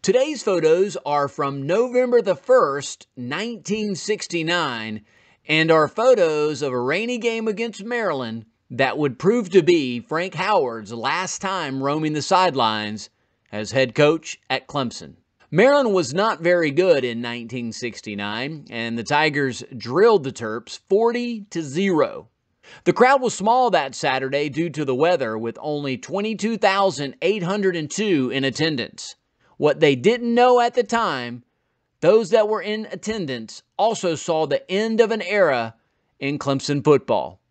Today's photos are from November the 1st, 1969, and are photos of a rainy game against Maryland that would prove to be Frank Howard's last time roaming the sidelines as head coach at Clemson. Maryland was not very good in 1969, and the Tigers drilled the Terps 40-0. The crowd was small that Saturday due to the weather, with only 22,802 in attendance. What they didn't know at the time, those that were in attendance also saw the end of an era in Clemson football.